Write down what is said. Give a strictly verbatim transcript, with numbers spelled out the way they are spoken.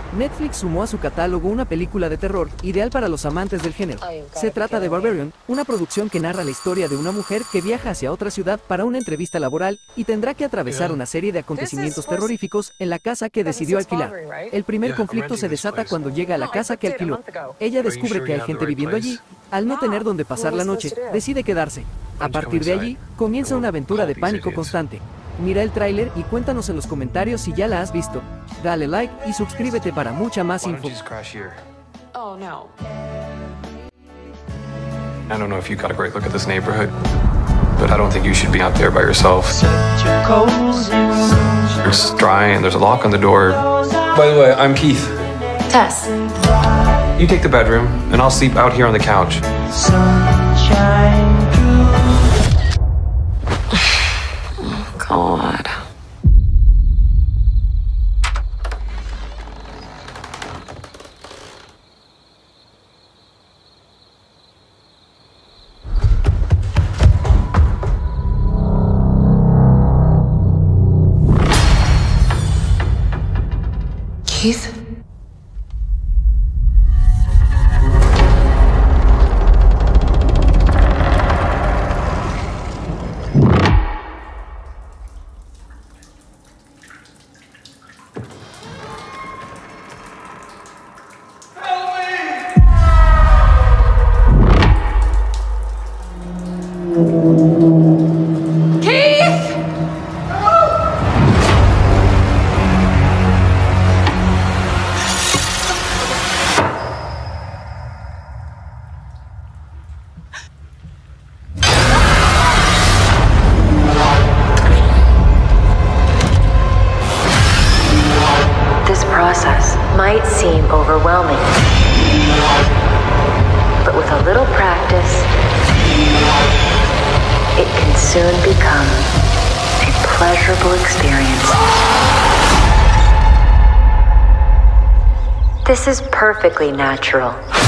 Netflix sumó a su catálogo una película de terror, ideal para los amantes del género. Se trata de Barbarian, una producción que narra la historia de una mujer que viaja hacia otra ciudad para una entrevista laboral y tendrá que atravesar una serie de acontecimientos terroríficos en la casa que decidió alquilar. El primer conflicto se desata cuando llega a la casa que alquiló. Ella descubre que hay gente viviendo allí. Al no tener donde pasar la noche, decide quedarse. A partir de allí, comienza una aventura de pánico constante. Mira el tráiler y cuéntanos en los comentarios si ya la has visto. Dale like y suscríbete para mucha más info. Oh no. I don't know if you got a great look at this neighborhood, but I don't think you should be out there by yourself. It's dry and there's a lock on the door. By the way, I'm Keith. Tess. You take the bedroom and I'll sleep out here on the couch. God. Keith? This process might seem overwhelming, but with a little practice, it can soon become a pleasurable experience. This is perfectly natural.